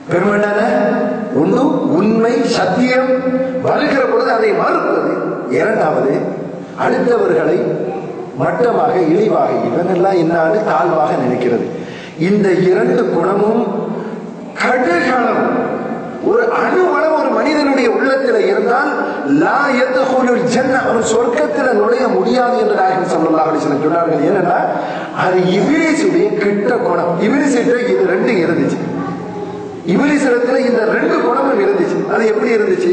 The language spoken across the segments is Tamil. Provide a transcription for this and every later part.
பெருமையான ஒன்று உண்மை சத்தியம் வருகிற பொழுது அதை மறுப்பது. இரண்டாவது அடுத்தவர்களை மட்டமாக இழிவாக இவனெல்லாம் என்னான்னு தாழ்வாக நினைக்கிறது. இந்த இரண்டு குணமும் கடுகளம் ஒரு அணுவளம் ஒரு மனிதனுடைய உள்ளத்தில் இருந்தால் லா யத்ஹுலுல் ஜன்னah அவன் சொர்க்கத்தில் நுழைய முடியாது என்று நாயகம் ஸல்லல்லாஹு அலைஹி வஸல்லம் சொன்னார்கள். ஏன்னா அது இப்லீஸுடைய கெட்ட குணம். இப்லீஸிட்ட இது ரெண்டு இருந்துச்சு. இப்லீஸ் இடத்துல இந்த ரெண்டு குணமும் இருந்துச்சு. அது எப்படி இருந்துச்சு?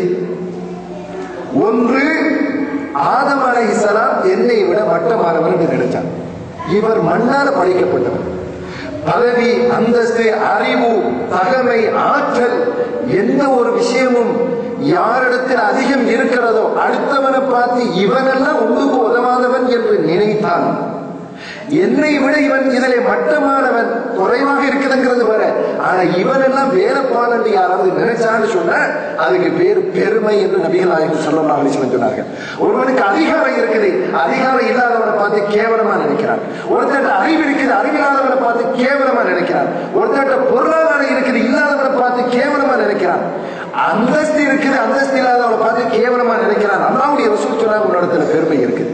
ஒன்று, ஆதம் அலைஹிஸ்ஸலாம் என்னை விட மட்டமானவர் என்று நினைச்சார். இவர் மண்ணால படைக்கப்பட்டவர். பதவி, அந்தஸ்து, அறிவு, தகமை, ஆற்றல் எந்த ஒரு விஷயமும் யாரிடத்தில் அதிகம் இருக்கிறதோ அடுத்தவனை பார்த்து இவனெல்லாம் ஒன்றுக்கு உதவாதவன் என்று நினைத்தான். என்னை விட இவன் இதிலே மட்டமானவன் குறைவாக இருக்குதுங்கிறது வேற. ஆனா இவனெல்லாம் வேறப்பான் என்று யாராவது நினைச்சான்னு சொன்ன அதுக்கு பேர் பெருமை என்று நபிகள் நாயகம் ஸல்லல்லாஹு அலைஹி வஸல்லம் சொன்னார்கள். ஒருவனுக்கு அதிகாரம் இருக்குது, அதிகாரம் இல்லாதவனை பார்த்து கேவலமா நினைக்கிறான். ஒருத்தட்ட அறிவு இருக்குது, அறிவில்லாதவனை பார்த்து கேவலமா நினைக்கிறான். ஒருத்தட்ட பொருளாதாரம் இருக்குது, இல்லாதவனை பார்த்து கேவலமா நினைக்கிறான். அந்தஸ்து இருக்குது, அந்தஸ்து இல்லாதவனை பார்த்து கேவலமா நினைக்கிறான். அல்லாஹ்வுடைய ரசூல் சொன்னாங்க உன்னிடத்துல பெருமை இருக்குது,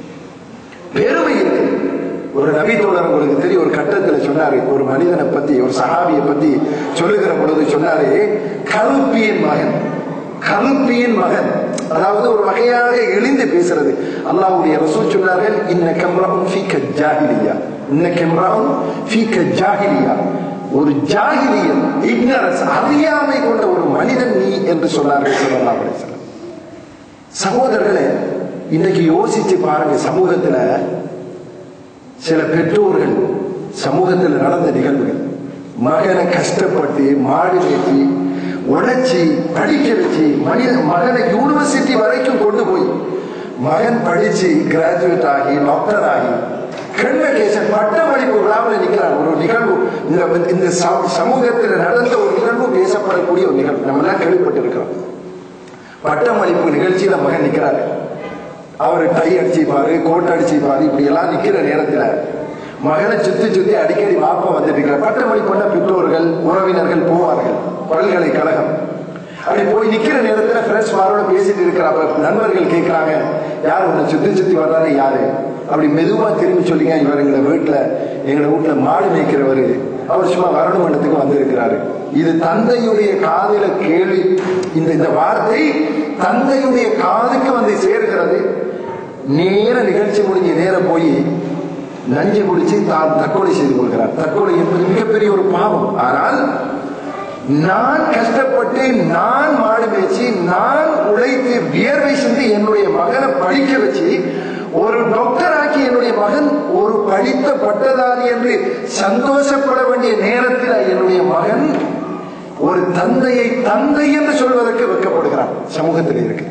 பெருமை இருக்குது. ஒரு நபி தோழர் உங்களுக்கு தெரியும், ஒரு கட்டத்தில் சொன்னாரு, ஒரு மனிதனை பத்தி ஒரு சஹாபியை பத்தி சொல்லுகிற பொழுது சொன்னாரு, கருப்பியின் மகன், கருப்பியின் மகன், அதாவது ஒரு வகையாக இழிந்து பேசுறது. அல்லாஹ்வுடைய ரசூல் சொன்னார்கள், இன்னக இம்ரஉன் ஃபீக ஜாஹிலியா, இன்னக இம்ரஉன் ஃபீக ஜாஹிலியா, ஒரு ஜாஹிலியன், இக்னரன்ஸ், அறியாமை கொண்ட ஒரு மனிதன் நீ என்று சொன்னார்கள் ஸல்லல்லாஹு அலைஹி வஸல்லம். சகோதரர்களே, இன்னைக்கு யோசிச்சு பாருங்க, சமூகத்துல சில பெற்றோர்கள் சமூகத்தில் நடந்த நிகழ்வுகள், மகனை கஷ்டப்பட்டு மாடு வெட்டி உழைச்சி படிக்க வச்சு மகனை யூனிவர்சிட்டி வரைக்கும் கொண்டு போய் மகன் படிச்சு கிராஜுவேட் ஆகி டாக்டர் ஆகி கன்வகேஷன் பட்டமளிப்பு விழாவில் நிற்கிறார். ஒரு நிகழ்வு இந்த சமூகத்தில் நடந்த ஒரு நிகழ்வு பேசப்படக்கூடிய ஒரு நிகழ்வு நம்ம எல்லாம் கேள்விப்பட்டு இருக்கிறோம். பட்டமளிப்பு நிகழ்ச்சியில மகன் நிற்கிறாரு. அவர் டை அடிச்சுப்பாரு, கோட் அடிச்சுப்பாரு, இப்படி எல்லாம் நிக்கிற நேரத்துல மகனை சுத்தி சுத்தி அடிக்கடி வாப்பா வந்துட்டு இருக்கிறார். பட்டமளி பண்ண பெற்றோர்கள் உறவினர்கள் போவார்கள் பல்கலைக்கழகம். அப்படி போய் நிக்கிற நேரத்துல ஃப்ரெண்ட்ஸ் மாரோட பேசிட்டு இருக்கிறாங்க. நண்பர்கள் கேட்கிறாங்க, யார் உன்னை சுத்தி சுத்தி வர்றாரு யாரு? அப்படி மெதுவா திரும்பி சொல்லிங்க, இவர் எங்களை வீட்டுல மாடு மேய்க்கிறவரு, அவர் சும்மா வரணும் மண்டத்துக்கு வந்திருக்கிறாரு. இது தந்தையுடைய காதில கேள்வி, இந்த வார்த்தை தந்தையுடைய காதுக்கு வந்து சேர்கிறது. நேர நிகழ்ச்சி முடிஞ்சு நேர போய் நஞ்சு குடிச்சு தான் தற்கொலை செய்து கொள்கிறார். தற்கொலை என்பது மிகப்பெரிய ஒரு பாவம். ஆனால் நான் கஷ்டப்பட்டு, நான் மாடு மேய்ச்சி, நான் உழைத்து வியர்வை சிந்தி என்னுடைய மகனை படிக்க வச்சு ஒரு டாக்டர் ஆக்கி என்னுடைய மகன் ஒரு படித்த பட்டதாரி என்று சந்தோஷப்பட வேண்டிய நேரத்தில் என்னுடைய மகன் ஒரு தந்தையை தந்தை என்று சொல்வதற்கு வெட்கப்படுகிறான். சமூகத்தில் இருக்கு.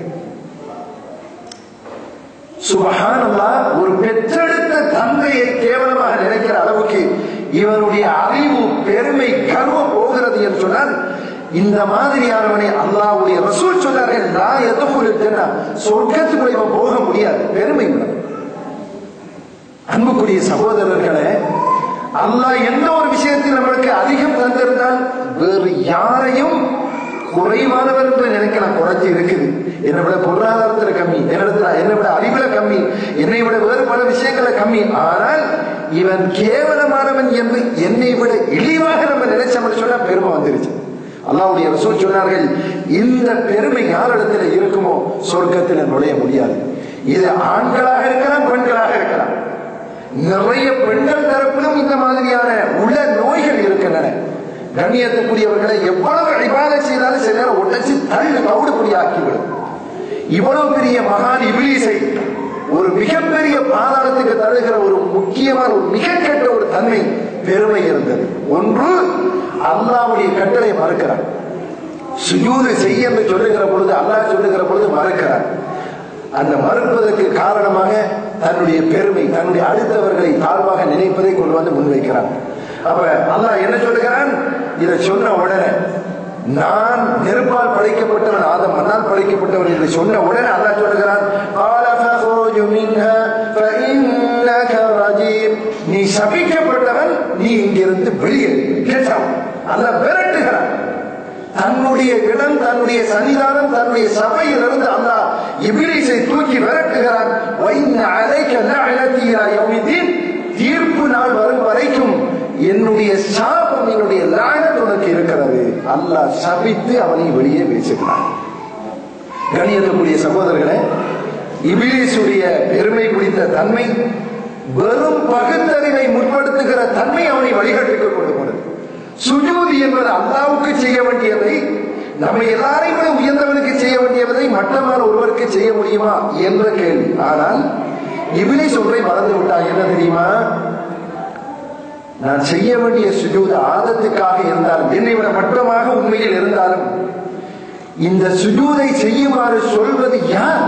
சுப்ஹானல்லாஹ், ஒரு பெற்றெடுத்த தந்தையை கேவலமாக நினைக்கிற அளவுக்கு இவனுடைய அறிவு, பெருமை, கர்வம் போகிறது என்று சொன்னால், இந்த மாதிரியானவனை அல்லாஹ்வுடைய ரசூல் சொன்னார்கள், லா யத்ஹுலுல் ஜன்னah, சொர்க்கத்துக்குள்ள இவன் போக முடியாது. பெருமை உள்ளது. அன்புக்குரிய சகோதரர்களே, அல்லாஹ் எந்த ஒரு விஷயத்தில் நம்மளுக்கு அதிகம் தந்திருந்தால் வேறு யாரையும் குறைவானவர் என்று நினைக்கலாம். குறைச்சி இருக்குது, என்னை விட பொருளாதாரத்துல கம்மி, என்னை விட அறிவுல கம்மி, என்னை விட வேறு பல விஷயங்கள கம்மி, ஆனால் இவன் கேவலமானவன் என்று என்னை விட இழிவாக நம்ம நினைச்சோம்னு சொன்னா பெருமை வந்துருச்சு. அல்லாஹ்வுடைய ரசூல் சொன்னார்கள், இந்த பெருமை யாரிடத்துல இருக்குமோ சொர்க்கத்தில் நுழைய முடியாது. இது ஆண்களாக இருக்கலாம், பெண்களாக இருக்கலாம். நிறைய பெண்கள் தரப்பிலும் இந்த மாதிரியான உள்ள நோய்கள் இருக்கின்றன. கண்ணியத்துக்குரியவர்களை எவ்வளவு இபாதத் செய்தாலும் சில நேரம் உடைச்சு தள்ளி கவுடுபடி ஆக்கிவிடும். இவ்வளவு பெரிய மகான் இப்லீஸை ஒரு மிகப்பெரிய பாதாளத்துக்கு தள்ளுகிற ஒரு முக்கியமான ஒரு மிக கெட்ட ஒரு தன்மை பெருமை இருந்தது. ஒன்று, அல்லாஹ்வுடைய கட்டளை மறுக்கிறார். சுஜூது செய்ய என்று சொல்லுகிற பொழுது, அல்லாஹ் சொல்லுகிற பொழுது மறுக்கிறார். அந்த மறுப்பதற்கு காரணமாக தன்னுடைய பெருமை, தன்னுடைய அடுத்தவர்களை தாழ்வாக நினைப்பதை கொண்டு வந்து முன்வைக்கிறார். அப்ப அல்லாஹ் என்ன சொல்லுகிறான்? இதை சொன்ன உடனே, நான் நெருப்பால் படைக்கப்பட்டவன், ஆதம் மண்ணால் படைக்கப்பட்டவன் என்று சொன்ன உடனே அல்லாஹ் சொல்லுகிறான், நீ சபிக்கப்பட்டவன், நீ இங்கிருந்து வெளியே. அல்லாஹ் விரட்டுகிறான். தன்னுடைய இடம், தன்னுடைய சன்னிதானம், தன்னுடைய சபையிலிருந்து அல்லாஹ் இப்லீஸை தூக்கி விரட்டுகிறான். தீர்ப்பு நாள் வரும் வரைக்கும் என்னுடைய சாபம், என்னுடைய லானத் உனக்கு இருக்கிறது. அல்லாஹ் சபித்து அவனை வெளியே வீசுகிறான். கண்ணியத்துக்குரிய சகோதரர்களே, இப்லீஸுடைய பெருமை பிடித்த தன்மை, வெறும் பகுத்தறிவை முற்படுத்துகிற தன்மை அவனை வழிகட்டுக்கு கொண்டு போனது. சுஜூத் என்பது அல்லாஹ்வுக்கு செய்ய வேண்டியதை, நம்ம எல்லாரையும் விட உயர்ந்தவனுக்கு செய்ய வேண்டியதை மட்டமான ஒருவருக்கு செய்ய முடியுமா என்ற கேள்வி. ஆனால் இப்லீஸ் ஒன்றை மறந்து விட்டான். என்ன தெரியுமா? நான் செய்ய வேண்டிய சுஜூத் ஆதத்துக்காக இருந்தாலும், என்னை விட மட்டமாக உண்மையில் இருந்தாலும், இந்த சுஜூதை செய்யுமாறு சொல்வது யார்?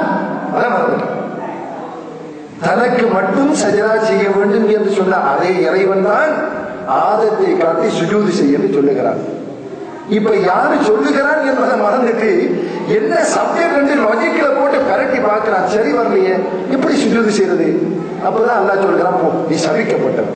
தனக்கு மட்டும் சஜதா செய்ய வேண்டும் என்று சொன்ன அதே இறைவன் தான் ஆதத்தை காட்டி சுஜூது செய்ய சொல்லுகிறான். இப்ப யாரு சொல்லுகிறான் என்பதை மறந்துட்டு என்ன சப்ஜெக்ட் ரெண்டு லாஜிக்ல போட்டு பரட்டி பார்க்கிறான். சரி வரலையே, எப்படி சுஜூது செய்யறது? அப்பதான் அல்லாஹ் சொல்லுகிறான், போ, நீ சபிக்கப்பட்டவன்.